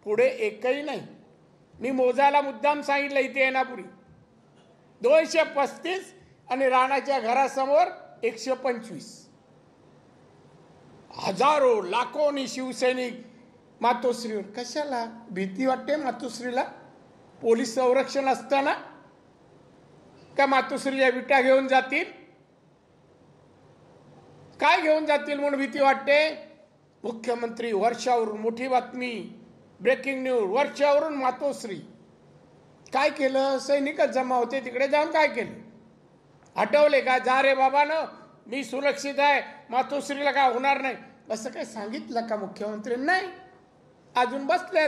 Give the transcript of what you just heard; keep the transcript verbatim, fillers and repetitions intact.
पुढे एकही नाही. मी मोजायला मुद्दाम सांगितलं इथे येण्यापूर्वी दोनशे पस्तीस आणि राणाच्या घरासमोर एकशे पंचवीस. हजारो लाखोनी शिवसैनिक मातोश्रीवर. कशाला भीती वाटते मातोश्रीला? पोलीस संरक्षण असताना का मातोश्रीच्या विटा घेऊन जातील? काय घेऊन जातील म्हणून भीती वाटते? मुख्यमंत्री वर्षावरून मोठी बातमी, ब्रेकिंग न्यूज, वर्षावरून मातोश्री. काय केलं? सैनिकच जमा होते तिकडे, जाऊन काय केलं? हटवले का? जा रे बाबा न मी सुरक्षित आहे, मातोश्रीला काय होणार नाही असं काय सांगितलं का मुख्यमंत्री? नाही, अजून बसले.